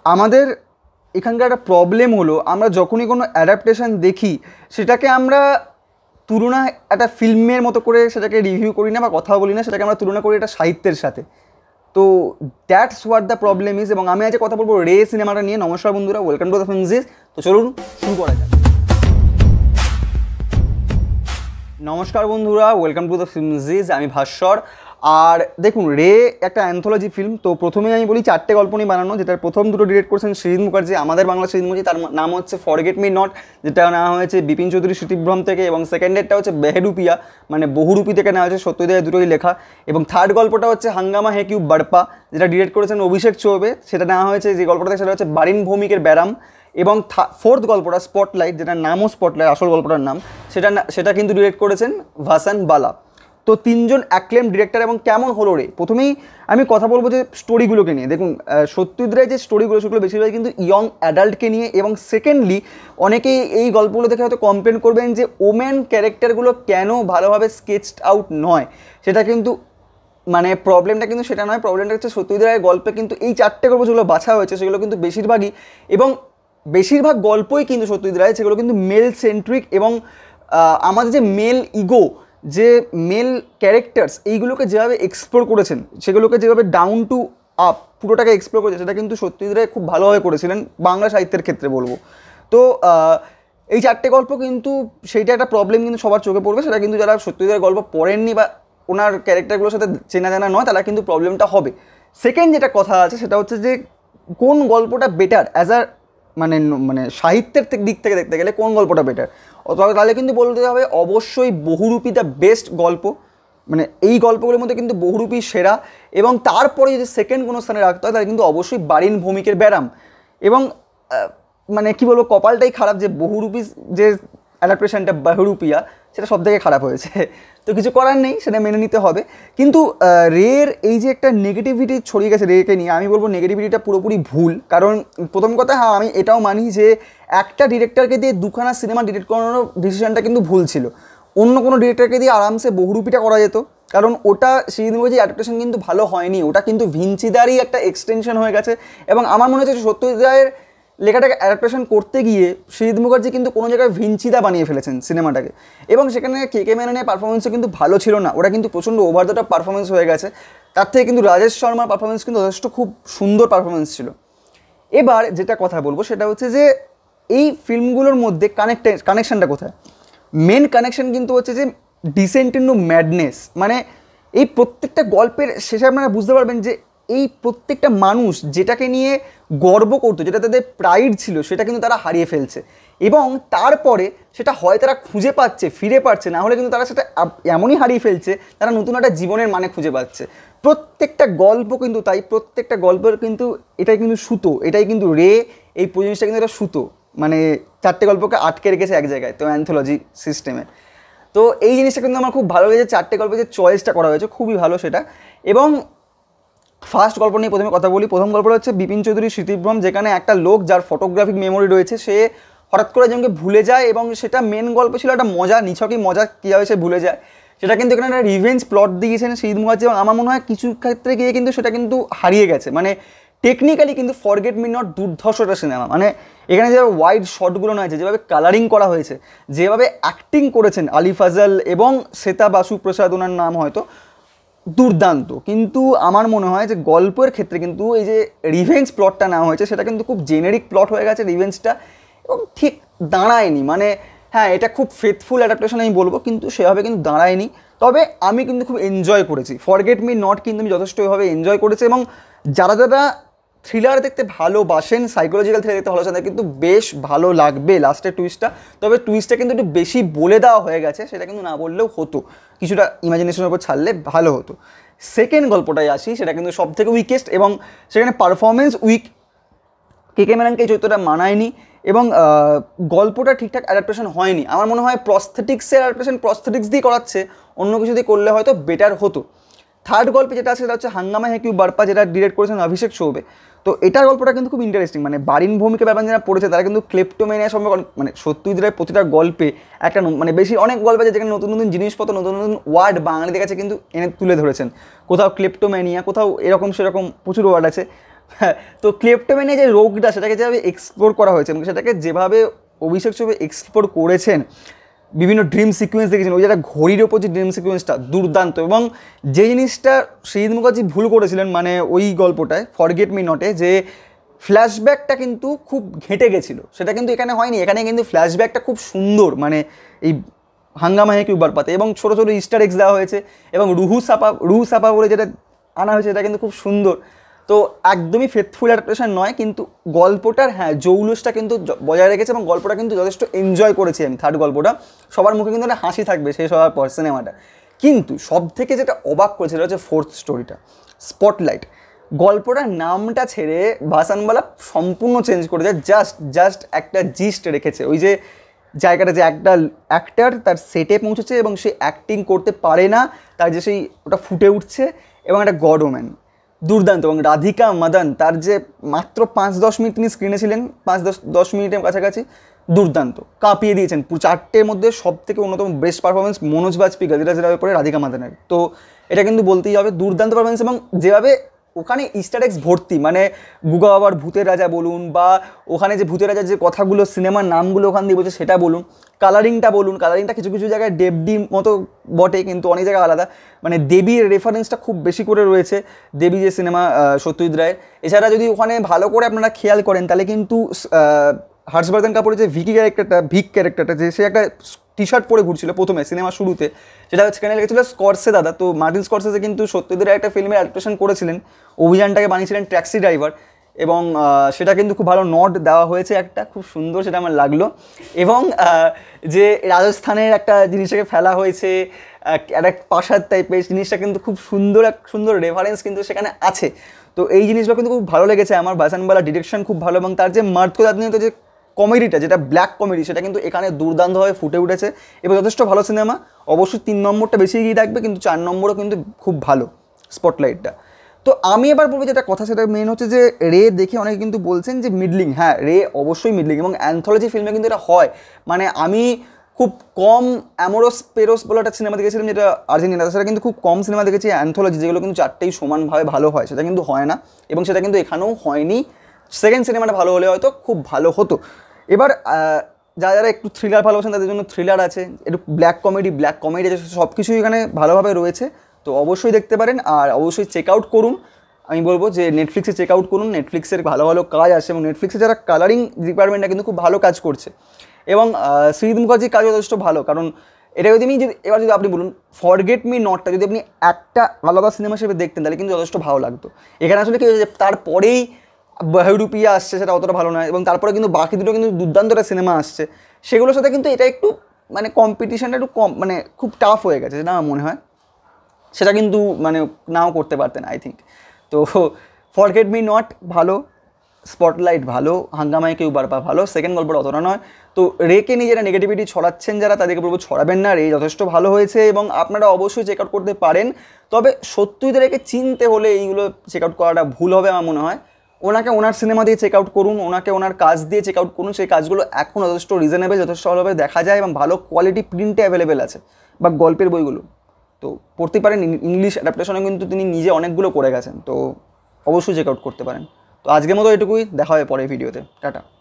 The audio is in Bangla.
আমাদের এখানকার একটা প্রবলেম হলো আমরা যখনই কোনো অ্যাডাপ্টেশন দেখি সেটাকে আমরা তুলনা একটা ফিল্মের মতো করে সেটাকে রিভিউ করি না বা কথা বলি না, সেটাকে আমরা তুলনা করি একটা সাহিত্যের সাথে। তো that's what the problem is. এবং আমি আজ কথা বলবো রে সিনেমাটা নিয়ে। নমস্কার বন্ধুরা, ওয়েলকাম টু দ্য ফিল্মজিজ। তো চলুন শুরু করা যাক। নমস্কার বন্ধুরা, ওয়েলকাম টু দ্য ফিল্মজিজ। আমি ভাস্বর। আর দেখুন, রে একটা অ্যান্থোলজি ফিল্ম। তো প্রথমেই আমি বলি 4টে গল্প নিয়ে বানানো, যেটার প্রথম দুটো ডিরেক্ট করেছেন সৃজিত মুখার্জি, আমাদের বাংলা সৃজিত মুখার্জি। তার নাম হচ্ছে ফরগেট মি নট, যেটা নেওয়া হয়েছে বিপিন চৌধুরী স্মৃতিভ্রম থেকে। এবং সেকেন্ডেরটা হচ্ছে বেহরুপিয়া, মানে বহুরূপী থেকে নেওয়া হয়েছে, সত্যজিৎ রায় দুটোই লেখা। এবং থার্ড গল্পটা হচ্ছে হাঙ্গামা হে কিউ বাড়পা, যেটা ডিরেক্ট করেছেন অভিষেক চৌবে। সেটা নেওয়া হয়েছে, যে গল্পটা সেটা হচ্ছে বারিন ভৌমিকের ব্যারাম। এবং ফোর্থ গল্পটা স্পটলাইট, যেটার নামও স্পটলাইট, আসল গল্পটার নাম, সেটা কিন্তু ডিরেক্ট করেছেন ভাসান বালা। তো তিনজন অ্যাক্লেম ডিরেক্টর। এবং কেমন হলো রে, প্রথমেই আমি কথা বলবো যে স্টোরিগুলোকে নিয়ে। দেখুন, সত্যজিৎ রায় যে স্টোরিগুলো সেগুলো বেশিরভাগ কিন্তু ইয়ং অ্যাডাল্টকে নিয়ে। এবং সেকেন্ডলি, অনেকেই এই গল্পগুলো দেখে হয়তো কমপ্লেন করবেন যে ওমেন ক্যারেক্টারগুলো কেন ভালোভাবে স্কেচড আউট নয়। সেটা কিন্তু মানে প্রবলেমটা কিন্তু সেটা নয়। প্রবলেমটা হচ্ছে সত্যজিৎ রায়ের গল্পে কিন্তু এই 4টে গল্প যেগুলো বাছা হয়েছে সেগুলো কিন্তু বেশিরভাগই, এবং বেশিরভাগ গল্পই কিন্তু সত্যজিৎ রায় সেগুলো কিন্তু মেল সেন্ট্রিক। এবং আমাদের যে মেল ইগো, যে মেল ক্যারেক্টার্স, এইগুলোকে যেভাবে এক্সপ্লোর করেছেন, সেগুলোকে যেভাবে ডাউন টু আপ পুরোটাকে এক্সপ্লোর করেছে, সেটা কিন্তু সত্যজিৎ রায় খুব ভালোভাবে করেছিলেন বাংলা সাহিত্যের ক্ষেত্রে বলবো। তো এই 4টে গল্প কিন্তু সেইটা একটা প্রবলেম কিন্তু সবার চোখে পড়বে। সেটা কিন্তু যারা সত্যজিৎ রায়ের গল্প পড়েননি বা ওনার ক্যারেক্টারগুলোর সাথে চেনা জানা নয়, তারা কিন্তু প্রবলেমটা হবে। সেকেন্ড যেটা কথা আছে সেটা হচ্ছে যে কোন গল্পটা বেটার অ্যাজ আ মানে সাহিত্যের দিক থেকে দেখতে গেলে কোন গল্পটা বেটার। তাহলে কিন্তু বলতে হবে অবশ্যই বহুরূপী দ্য বেস্ট গল্প। মানে এই গল্পগুলোর মধ্যে কিন্তু বহুরূপী সেরা। এবং তারপরে যদি সেকেন্ড কোনো স্থানে রাখতে হয় তাহলে কিন্তু অবশ্যই বারিন ভৌমিকের ব্যারাম। এবং মানে কি বলবো, কপালটাই খারাপ যে বহুরূপী যে অ্যাডাপ্টেশনটা বহুরূপিয়া, সেটা সব থেকে খারাপ হয়েছে। তো কিছু করার নেই, সেটা মেনে নিতে হবে। কিন্তু রের এই যে একটা নেগেটিভিটি ছড়িয়ে গেছে রেকে নিয়ে, আমি বলবো নেগেটিভিটিটা পুরোপুরি ভুল। কারণ প্রথম কথা, হ্যাঁ আমি এটাও মানি যে একটা ডিরেক্টরকে দিয়ে দুখানা সিনেমা ডিরেক্ট করানোর ডিসিশনটা কিন্তু ভুল ছিল। অন্য কোনো ডিরেক্টরকে দিয়ে আরামসে বহুরূপীটা করা যেত। কারণ ওটা সৃজিত মুখার্জির অ্যাডাপ্টেশন কিন্তু ভালো হয়নি, ওটা কিন্তু ভিঞ্চিদারই একটা এক্সটেনশন হয়ে গেছে। এবং আমার মনে হচ্ছে সত্যজিৎ রায়ের লেখাটাকে অ্যাডাপ্টেশন করতে গিয়ে সৃজিত মুখার্জি কিন্তু কোনো জায়গায় ভিঞ্চিদা বানিয়ে ফেলেছেন সিনেমাটাকে। এবং সেখানে কে মেননের পারফরমেন্সও কিন্তু ভালো ছিল না, ওটা কিন্তু প্রচণ্ড ওভার দ্য টপ পারফরমেন্স হয়ে গেছে। তার থেকে কিন্তু রাজেশ শর্মার পারফরমেন্স কিন্তু যথেষ্ট খুব সুন্দর পারফরমেন্স ছিল। এবার যেটা কথা বলবো সেটা হচ্ছে যে এই ফিল্মগুলোর মধ্যে কানেকশানটা কোথায়। মেন কানেকশান কিন্তু হচ্ছে যে ডিসেন্ট ইনটু ম্যাডনেস। মানে এই প্রত্যেকটা গল্পের শেষে আপনারা বুঝতে পারবেন যে এই প্রত্যেকটা মানুষ যেটাকে নিয়ে গর্ব করতো, যেটা তাদের প্রাইড ছিল, সেটা কিন্তু তারা হারিয়ে ফেলছে। এবং তারপরে সেটা হয় তারা খুঁজে পাচ্ছে, ফিরে পাচ্ছে, না হলে কিন্তু তারা সেটা এমনই হারিয়ে ফেলছে তারা নতুন একটা জীবনের মানে খুঁজে পাচ্ছে। প্রত্যেকটা গল্প কিন্তু তাই, প্রত্যেকটা গল্পের কিন্তু এটাই কিন্তু সুতো, এটাই কিন্তু রে এই জিনিসটা কিন্তু একটা সুতো, মানে 4টে গল্পকে আটকে রেখেছে এক জায়গায়, তো অ্যান্থোলজি সিস্টেমে। তো এই জিনিসটা কিন্তু আমার খুব ভালো লেগেছে, 4টে গল্পে যে চয়েসটা করা হয়েছে খুবই ভালো সেটা। এবং ফার্স্ট গল্প নিয়ে প্রথমে কথা বলি। প্রথম গল্পটা হচ্ছে বিপিন চৌধুরী স্মৃতিভ্রম, যেখানে একটা লোক যার ফটোগ্রাফিক মেমোরি রয়েছে, সে হঠাৎ করে একজনকে ভুলে যায়। এবং সেটা মেন গল্প ছিল একটা মজা, নিছকই মজা, কীভাবে সে ভুলে যায়। সেটা কিন্তু এখানে একটা রিভেঞ্জ প্লট দিয়েছেন সৃজিত মুখার্জি। এবং আমার মনে হয় কিছু ক্ষেত্রে গিয়ে কিন্তু সেটা কিন্তু হারিয়ে গেছে। মানে টেকনিক্যালি কিন্তু ফরগেট মি নট দুর্ধর্ষ একটা সিনেমা। মানে এখানে যেভাবে ওয়াইড শটগুলো নয়, যেভাবে কালারিং করা হয়েছে, যেভাবে অ্যাক্টিং করেছেন আলি ফাজল এবং শ্বেতা বাসু প্রসাদ, ওনার নাম হয়তো, দুর্দান্ত। কিন্তু আমার মনে হয় যে গল্পের ক্ষেত্রে কিন্তু এই যে রিভেঞ্জ প্লটটা নেওয়া হয়েছে সেটা কিন্তু খুব জেনেরিক প্লট হয়ে গেছে রিভেঞ্জটা, এবং ঠিক দাঁড়ায়নি। মানে হ্যাঁ, এটা খুব ফেথফুল অ্যাডাপ্টেশন আমি বলবো, কিন্তু সেভাবে কিন্তু দাঁড়ায়নি। তবে আমি কিন্তু খুব এনজয় করেছি ফরগেট মি নট, কিন্তু আমি যথেষ্টভাবে এনজয় করেছি। এবং যারা যারা থ্রিলার দেখতে ভালোবাসেন, সাইকোলজিক্যাল থ্রিলার দেখতে ভালোবাসেন, তাদের কিন্তু বেশ ভালো লাগবে লাস্টের টুইস্টটা। তবে টুইস্টটা কিন্তু একটু বেশি বলে দেওয়া হয়ে গেছে, সেটা কিন্তু না বললেও হতো, কিছুটা ইমাজিনেশনের উপর ছাড়লে ভালো হতো। সেকেন্ড গল্পটায় আসি, সেটা কিন্তু সব থেকে উইকেস্ট, এবং সেখানে পারফরমেন্স উইক, কে মেননকে এই চরিত্রটা মানায়নি। এবং গল্পটা ঠিকঠাক অ্যাডাপ্টেশন হয়নি। আমার মনে হয় প্রস্থেটিক্সের অ্যাডাপ্টেশন প্রস্থেটিক্স দিয়ে করাচ্ছে, অন্য কিছু দিয়ে করলে হয়তো বেটার হতো। থার্ড গল্পে যেটা আছে সেটা হচ্ছে হাঙ্গামা হে কিউ বাড়পা, যেটা ডিরেক্ট করেছেন অভিষেক চৌবে। তো এটার গল্পটা কিন্তু খুব ইন্টারেস্টিং। মানে বারিন ভৌমিকের ব্যাপার যারা পড়েছে তারা কিন্তু ক্লেপ্টোমেনিয়া সম্পর্কে, মানে সত্যজিৎ রায়ের প্রতিটা গল্পে একটা মানে বেশি অনেক গল্প আছে যেখানে নতুন নতুন জিনিসপত্র, নতুন নতুন ওয়ার্ড বাঙালিদের কাছে কিন্তু এনে তুলে ধরেছেন। কোথাও ক্লেপ্টোমেনিয়া, কোথাও এরকম সেরকম প্রচুর ওয়ার্ড আছে। হ্যাঁ, তো ক্লেপ্টোম্যানিয়া যে রোগটা সেটাকে যেভাবে এক্সপ্লোর করা হয়েছে এবং সেটাকে যেভাবে অভিষেক চৌবে এক্সপ্লোর করেছেন, বিভিন্ন ড্রিম সিকোয়েন্স দেখেছেন, ওই যেটা ঘড়ির ওপর যে ড্রিম সিকোয়েন্সটা দুর্দান্ত। এবং যে জিনিসটা সৃজিত মুখার্জি ভুল করেছিলেন মানে ওই গল্পটায় ফরগেট মি নটে, যে ফ্ল্যাশব্যাকটা কিন্তু খুব ঘেঁটে গেছিলো, সেটা কিন্তু এখানে হয়নি। এখানে কিন্তু ফ্ল্যাশব্যাকটা খুব সুন্দর, মানে এই হাঙ্গামা হে কিউবার পাতে, এবং ছোটো ছোটো ইস্টার এক্স দেওয়া হয়েছে এবং রুহু সাপা বলে যেটা আনা হয়েছে এটা কিন্তু খুব সুন্দর। তো একদমই ফেথফুল অ্যাডাপ্টেশন নয়, কিন্তু গল্পটার হ্যাঁ জৌলুসটা কিন্তু বজায় রেখেছে এবং গল্পটা কিন্তু যথেষ্ট এনজয় করেছি আমি। থার্ড গল্পটা সবার মুখে কিন্তু একটা হাসি থাকবে শেষ হওয়ার পর সিনেমাটা। কিন্তু সব থেকে যেটা অবাক করেছে সেটা হচ্ছে ফোর্থ স্টোরিটা, স্পটলাইট। গল্পটার নামটা ছেড়ে ভাসানবালা সম্পূর্ণ চেঞ্জ করে যায়, জাস্ট একটা জিস্ট রেখেছে। ওই যে জায়গাটা যে একটা অ্যাক্টার তার সেটে পৌঁছেছে এবং সে অ্যাক্টিং করতে পারে না, তার যে সেই ওটা ফুটে উঠছে, এবং একটা গড ওম্যান দুর্দান্ত। এবং রাধিকা মাদান তার যে মাত্র 5-10 মিনিট তিনি স্ক্রিনে ছিলেন, 5-10 মিনিটের কাছাকাছি, দুর্দান্ত কাঁপিয়ে দিয়েছেন। পুরো 4টের মধ্যে সব থেকে অন্যতম বেস্ট পারফরমেন্স মনোজ বাজপেয়ী গাজিরা জেরার পরে রাধিকা মাদানের, তো এটা কিন্তু বলতেই হবে দুর্দান্ত পারফরমেন্স। এবং যেভাবে ওখানে ইস্টার এক্স ভর্তি, মানে গুগা বাবার ভূতের রাজা বলুন, বা ওখানে যে ভূতের রাজার যে কথাগুলো সিনেমার নামগুলো ওখান দিয়ে বলছে সেটা বলুন, কালারিংটা কিছু কিছু জায়গায় দেবডির মতো বটে, কিন্তু অনেক জায়গায় আলাদা। মানে দেবীর রেফারেন্সটা খুব বেশি করে রয়েছে, দেবী যে সিনেমা সত্যজিৎ রায়ের। এছাড়া যদি ওখানে ভালো করে আপনারা খেয়াল করেন তাহলে কিন্তু হর্ষবর্ধন কাপুরের যে ভিক ক্যারেক্টারটা যে সে একটা টি শার্ট পরে ঘুরছিল প্রথমে সিনেমা শুরুতে, সেটা সেখানে লেগেছিল স্কর্সে দাদা। তো মার্টিন স্কর্সেসে কিন্তু সত্যজিৎ রায় একটা ফিল্মের অ্যাডাপ্টেশন করেছিলেন, অভিযানটাকে বানিয়েছিলেন ট্যাক্সি ড্রাইভার, এবং সেটা কিন্তু খুব ভালো নট দেওয়া হয়েছে, একটা খুব সুন্দর সেটা আমার লাগলো। এবং যে রাজস্থানের একটা জিনিসটাকে ফেলা হয়েছে একটা প্রাসাদ টাইপের জিনিসটা কিন্তু খুব সুন্দর রেফারেন্স কিন্তু সেখানে আছে। তো এই জিনিসগুলো কিন্তু খুব ভালো লেগেছে আমার। ভাসানবালা ডিরেকশন খুব ভালো, এবং তার যে মার্থকোদাত্মিত যে কমেডিটা, যেটা ব্ল্যাক কমেডি, সেটা কিন্তু এখানে দুর্দান্তভাবে ফুটে উঠেছে এবং যথেষ্ট ভালো সিনেমা। অবশ্যই 3 নম্বরটা বেশি এগিয়ে থাকবে, কিন্তু 4 নম্বরও কিন্তু খুব ভালো স্পটলাইটটা। তো আমি এবার বলবো যেটা কথা, সেটা মেন হচ্ছে যে রে দেখে অনেকে কিন্তু বলছেন যে মিডলিং। হ্যাঁ, রে অবশ্যই মিডলিং, এবং অ্যান্থোলজি ফিল্মে কিন্তু এটা হয়। মানে আমি খুব কম অ্যামোরোস পেরোস বলে একটা সিনেমা দেখেছিলাম, যেটা আর্জেন্টিনা, সেটা কিন্তু খুব কম সিনেমা দেখেছি অ্যান্থোলজি, যেগুলো কিন্তু 4টেই সমানভাবে ভালো হয়, সেটা কিন্তু হয় না, এবং সেটা কিন্তু এখানেও হয়নি। সেকেন্ড সিনেমাটা ভালো হলে হয়তো খুব ভালো হতো। এবার যারা একটু থ্রিলার ভালোবাসেন তাদের জন্য থ্রিলার আছে, একটু ব্ল্যাক কমেডি আছে, সব কিছুই এখানে ভালোভাবে রয়েছে। তো অবশ্যই দেখতে পারেন, আর অবশ্যই চেক আউট করুন। আমি বলবো যে নেটফ্লিক্সে চেক আউট করুন, নেটফ্লিক্সের ভালো ভালো কাজ আছে, এবং নেটফ্লিক্সে যারা কালারিং ডিপার্টমেন্টটা কিন্তু খুব ভালো কাজ করছে। এবং সৃজিত মুখার্জির কাজ যথেষ্ট ভালো, কারণ এটা যদি এবার যদি আপনি বলুন ফরগেট মি নটটা যদি আপনি একটা আলাদা সিনেমা হিসেবে দেখতেন তাহলে কিন্তু যথেষ্ট ভালো লাগতো। এখানে আসলে কি হয়েছে, তারপরেই বহুরূপিয়া আসছে, সেটা অতটা ভালো নয়, এবং তারপরে কিন্তু বাকি দুটো কিন্তু দুর্দান্ত একটা সিনেমা আসছে, সেগুলোর সাথে কিন্তু এটা একটু মানে কম্পিটিশানটা একটু কম, মানে খুব টাফ হয়ে গেছে, যেটা আমার মনে হয়। সেটা কিন্তু মানে নাও করতে পারতেন আই থিঙ্ক। তো ফরগেট মি নট ভালো, স্পটলাইট ভালো, হাঙ্গামায় কেউ বারপা ভালো, সেকেন্ড গল্পটা অতটা নয়। তো রেকে নিজেরা নেগেটিভিটি ছড়াচ্ছেন যারা, তাদেরকে বলবো ছড়াবেন না, রে যথেষ্ট ভালো হয়েছে এবং আপনারা অবশ্যই চেক আউট করতে পারেন। তবে সত্যিই রেকে চিনতে হলে এইগুলো চেক আউট করাটা ভুল হবে আমার মনে হয়। ওনাকে ওনার সিনেমা দিয়ে চেক আউট করুন, ওনাকে ওনার কাজ দিয়ে চেক আউট করুন। সেই কাজগুলো এখন যথেষ্ট রিজনেবল, যথেষ্ট ভালোভাবে দেখা যায় এবং ভালো কোয়ালিটি প্রিন্টে অ্যাভেলেবেল আছে, বা গল্পের বইগুলো তো পড়তে পারেন। ইংলিশ অ্যাডাপ্টেশনে কিন্তু তিনি নিজে অনেকগুলো করে গেছেন, তো অবশ্যই চেক আউট করতে পারেন। তো আজকের মতো এটুকুই, দেখা হবে পরের ভিডিওতে, টাটা।